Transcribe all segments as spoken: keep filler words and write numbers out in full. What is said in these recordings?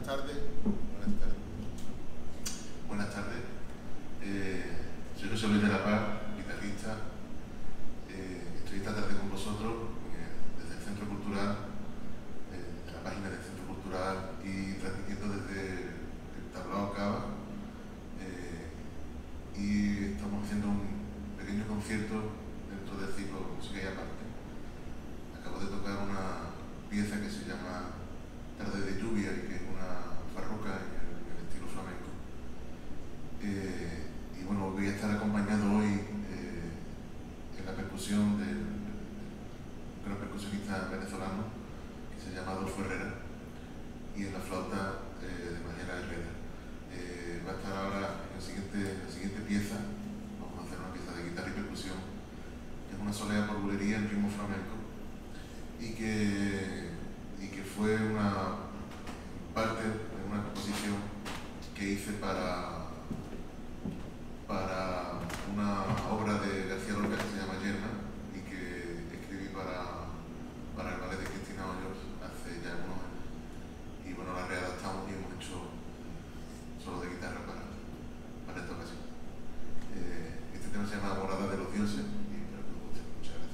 tardes. Buenas tardes. Buenas tardes. Eh, soy José Luis de la Paz, guitarrista. Eh, estoy esta tarde con vosotros eh, desde el Centro Cultural, eh, de la página del Centro Cultural, y transmitiendo desde el Tablao Cava. Eh, y estamos haciendo un pequeño concierto dentro del ciclo Música y Aparte. Acabo de tocar una pieza que se llama Tarde de Lluvia y que es una farruca en el, en el estilo flamenco. Eh, y bueno, voy a estar acompañado hoy eh, en la percusión del un gran percusionista venezolano que se llama Adolfo Herrera, y en la flauta eh, de Mariela Herrera. Eh, va a estar ahora en el siguiente, en la siguiente pieza. Vamos a hacer una pieza de guitarra y percusión, que es una solea por bulería en ritmo flamenco, y que, y que fue una parte de una composición que hice para, para una obra de García Lorca que se llama Yerna, y que escribí para, para el ballet de Cristina Hoyos hace ya unos años. Y bueno, la readaptamos y hemos hecho solo de guitarra para, para esta ocasión. Eh, este tema se llama Morada de los Dioses, y espero que os guste. Muchas gracias.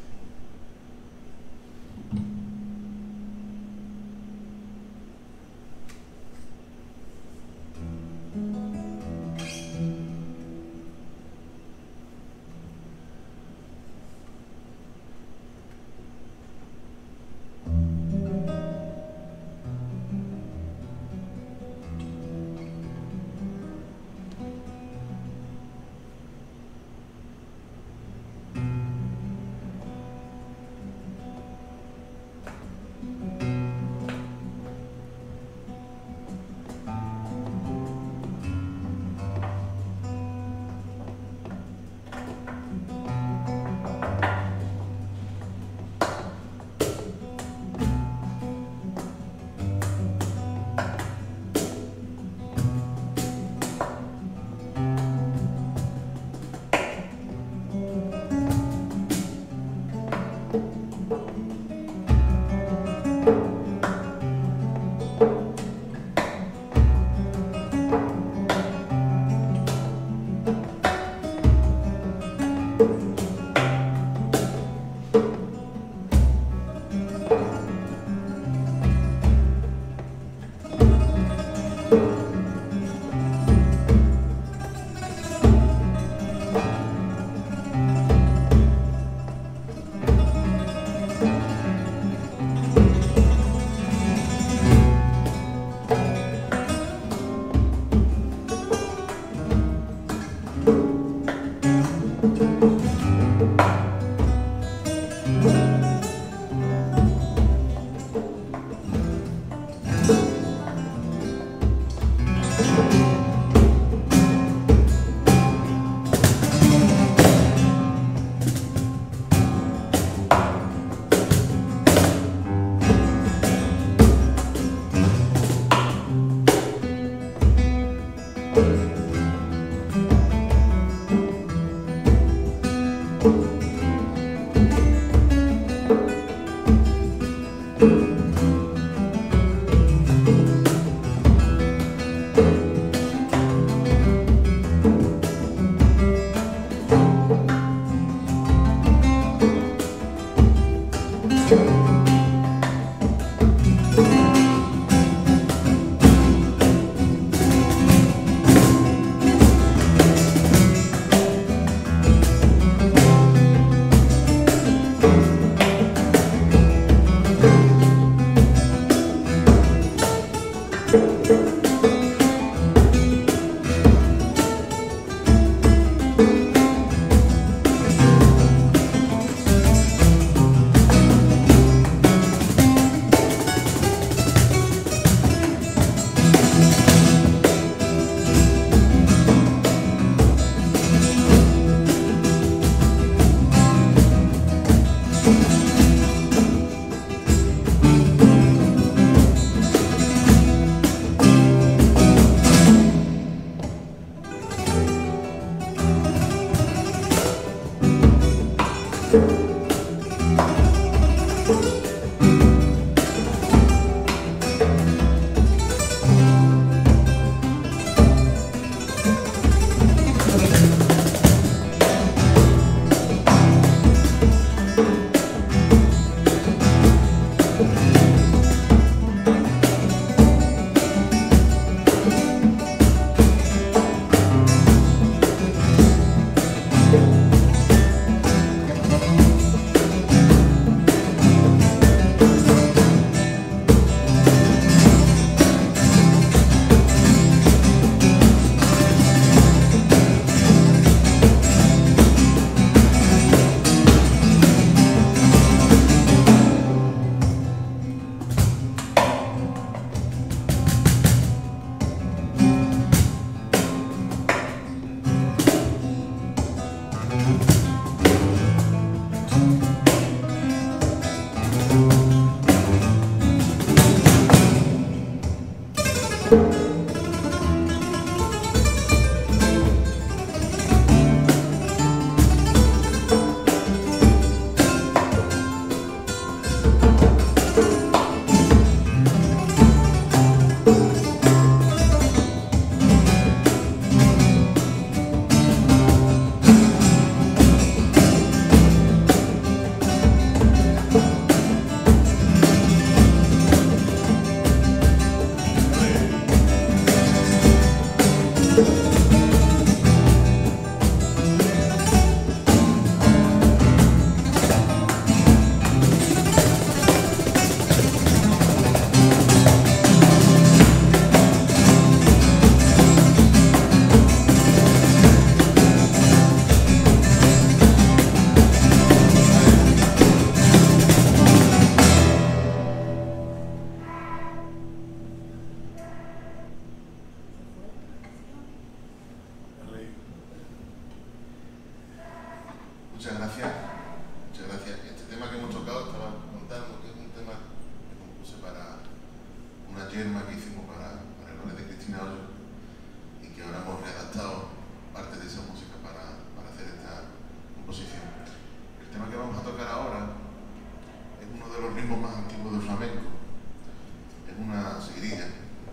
tiempo del flamenco, es una seguidilla.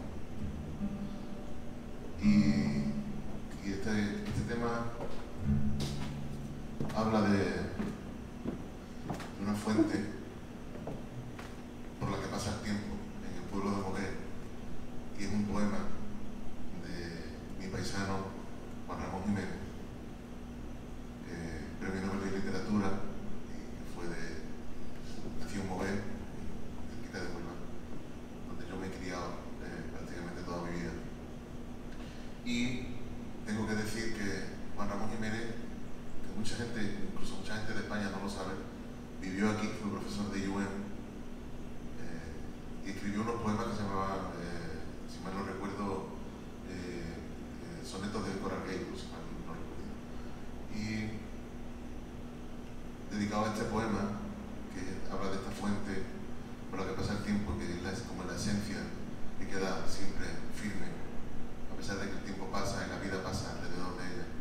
Y, y este, este tema habla de, de una fuente por la que pasa el tiempo en el pueblo de Moguer, y es un poema de mi paisano Juan Ramón Jiménez, eh, premio Nobel de Literatura, y que fue de, nació en Moguer, cerquita de Huelva, donde yo me he criado eh, prácticamente toda mi vida. Y tengo que decir que Juan Ramón Jiménez, que mucha gente, incluso mucha gente de España no lo sabe, vivió aquí, fue profesor de U M, eh, y escribió unos poemas que se llamaban, eh, si mal no recuerdo, eh, eh, sonetos de Coralgay, si mal no recuerdo. Y dedicado a este poema, que habla de esta fuente por la que pasa el tiempo, que es la, como la esencia que queda siempre firme, a pesar de que el tiempo pasa y la vida pasa alrededor de ella.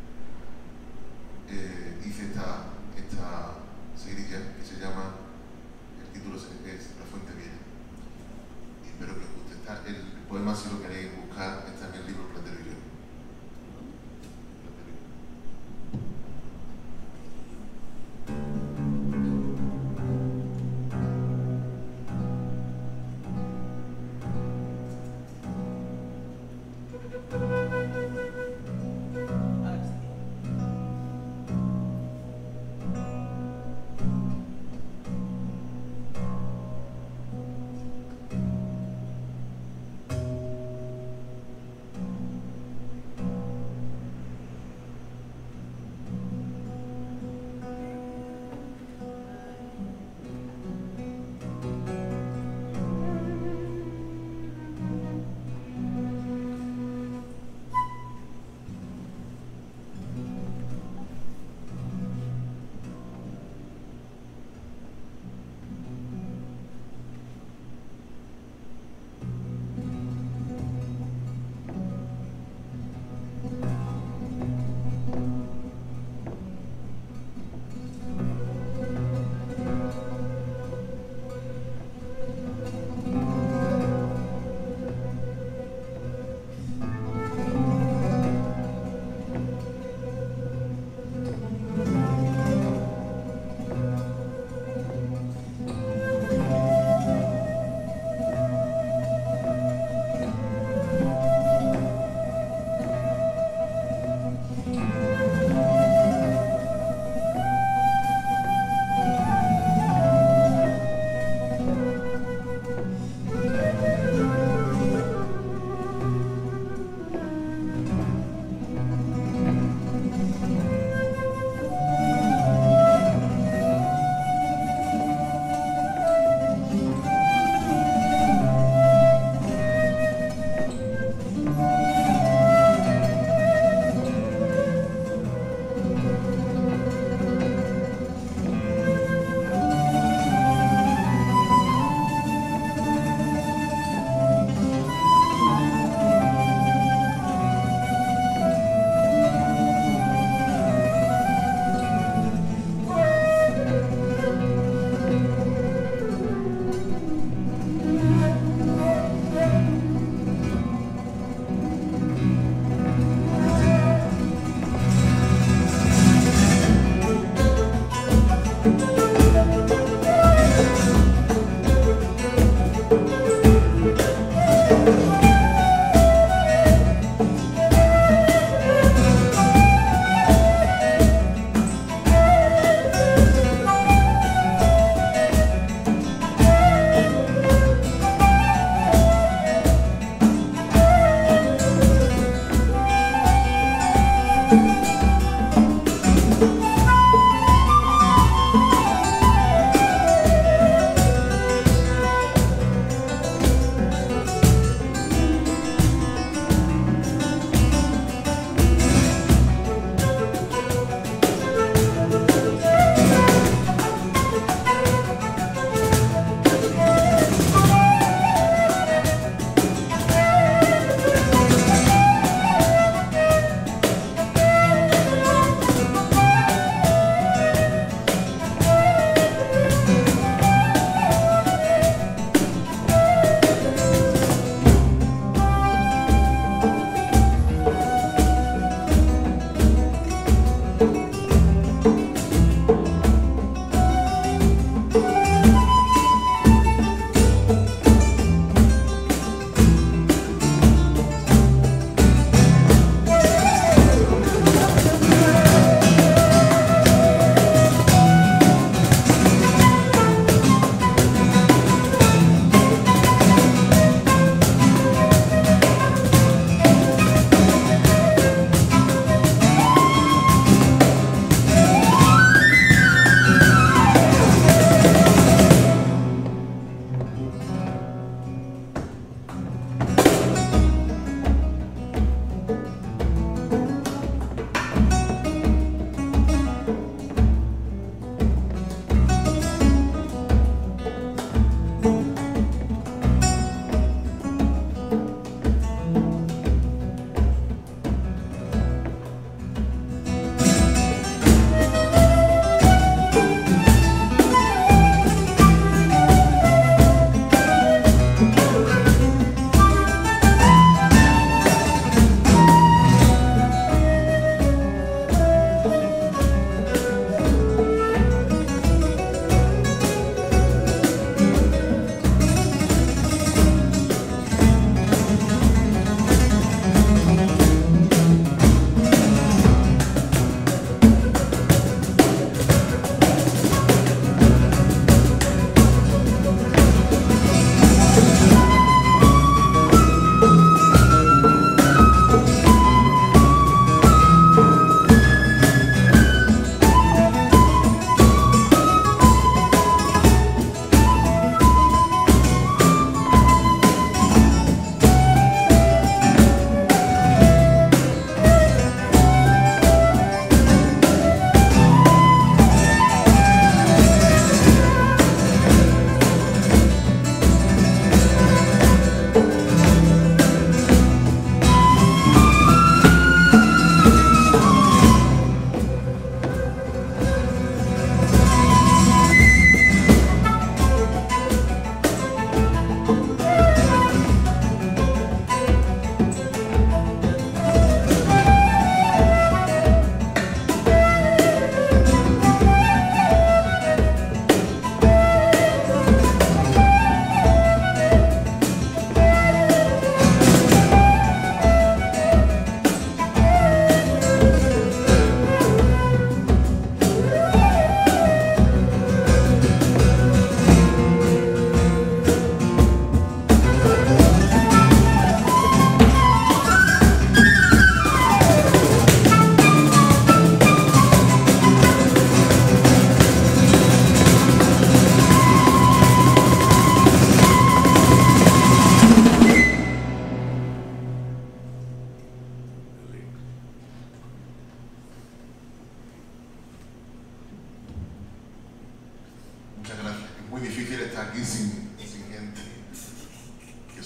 Eh, hice esta, esta seguidilla que se llama, el título es La Fuente Vieja. Y espero que os guste. Está, el, el poema, si lo queréis buscar, está en el libro Platero y yo.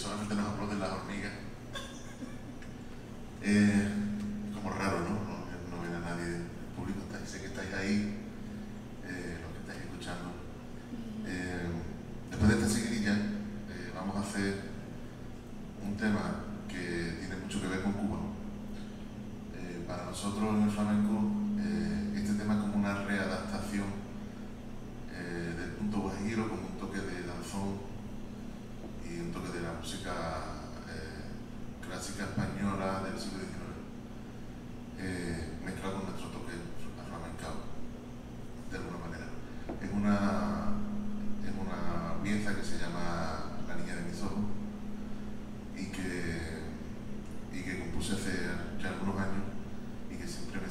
solamente nos aplauden las hormigas. Eh, como raro, ¿no? No, no ven a nadie del público, estáis, sé que estáis ahí, eh, los que estáis escuchando. Eh, después de esta seguidilla, eh, vamos a hacer un tema que tiene mucho que ver con Cuba. Eh, para nosotros en el flamenco, eh, este tema es como una readaptación eh, del punto guajiro con un toque de danzón y un toque de la música eh, clásica española del siglo diecinueve, eh, mezclado con nuestro toque aflamencado, de alguna manera. Es una, es una pieza que se llama La niña de mis ojos y que, y que compuse hace ya algunos años y que siempre me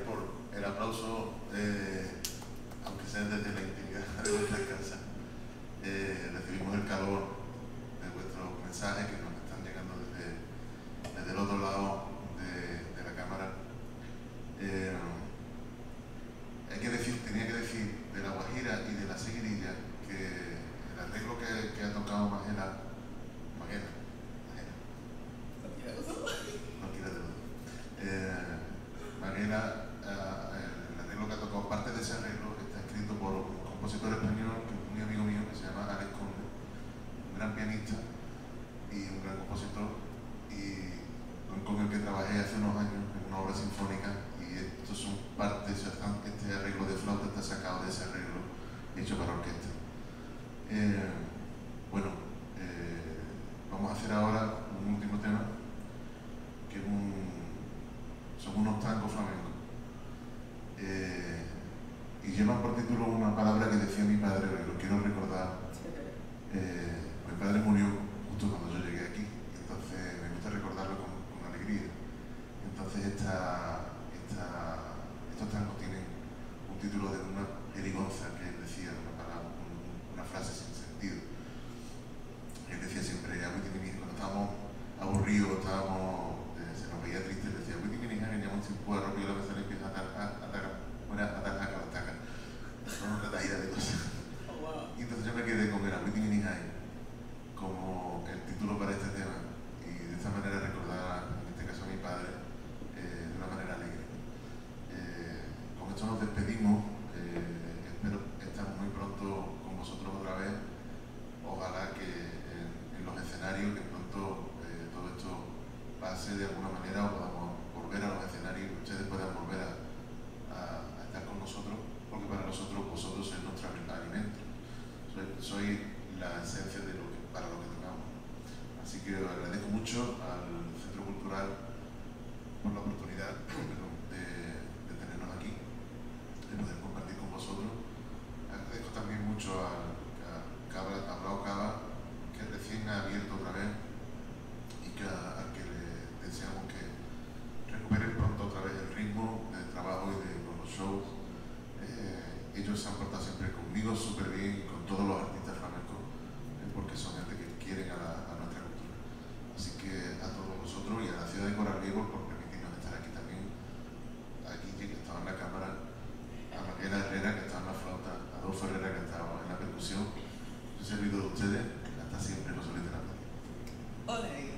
por el aplauso, eh, aunque sea desde la intimidad de vuestra casa. Eh, recibimos el calor de vuestros mensajes que nos están llegando desde, desde el otro lado de, de la cámara. Eh, hay que decir, tenía que decir de La Guajira y de La Seguirilla que el arreglo que, que ha tocado Maguela, Maguela, Maguela, no quiero de eh, Maguela, eh, el arreglo que ha tocado, parte de ese arreglo está escrito por un compositor español que es muy amigo mío, que se llama Alex Conde, un gran pianista y un gran compositor, y con el que trabajé hace unos años en una obra sinfónica, y estos son parte, este arreglo de flauta está sacado de ese arreglo hecho para orquesta. Eh, bueno, eh, vamos a hacer ahora un último tema, que es un, son unos tangos flamencos, eh, y llevan por título una palabra que decía mi padre, y lo quiero recordar. Eh, mi padre murió justo cuando yo llegué aquí, entonces me gusta recordarlo con, con alegría. Entonces esta, esta, estos tangos tienen un título de una jerigonza que él decía, una, palabra, una frase sin sentido. Él decía siempre, cuando estábamos aburridos, estábamos, eh, se nos veía triste, decía, la vez le empieza a atacar, bueno, a atacar, a atacar, con una taída de cosas. Oh, wow. Y entonces yo me quedé con el Within in High como el título para este tema, y de esta manera recordar, en este caso a mi padre, eh, de una manera alegre. Eh, con esto nos despedimos, eh, espero estar muy pronto con vosotros otra vez, ojalá que en, en los escenarios, que pronto eh, todo esto pase de alguna manera o podamos volver a los escenarios, que ustedes puedan volver a, a, a estar con nosotros, porque para nosotros vosotros sois nuestro alimento, sois, sois la esencia de lo que, para lo que tocamos. Así que agradezco mucho al Centro Cultural por la oportunidad de, de tenernos aquí, de poder compartir con vosotros. Agradezco también mucho a, a Cava, a Blau Cava, que recién ha abierto otra vez, y que a, a que le deseamos que recuperen pronto otra vez el ritmo del trabajo y de con los shows. Eh, ellos se han portado siempre conmigo súper bien y con todos los artistas flamencos, eh, porque son gente que quieren a, la, a nuestra cultura. Así que a todos vosotros y a la ciudad de Coral Gables por permitirnos estar aquí también, a Guille, que estaba en la cámara, a Maguela Herrera, que estaba en la flauta, a Adolfo Herrera, que estaba en la percusión. Yo he servido de ustedes, hasta siempre, José Luis de la Plata. Ole.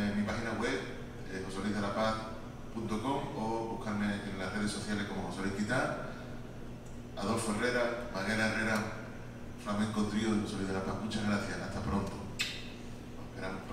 eh, mi página web, eh, josé luis de la paz punto com, o buscarme en las redes sociales como José Luis Guitar, Adolfo Herrera, Maguera Herrera, Flamenco Trío de José Luis de la Paz. Muchas gracias, hasta pronto. Nos esperamos.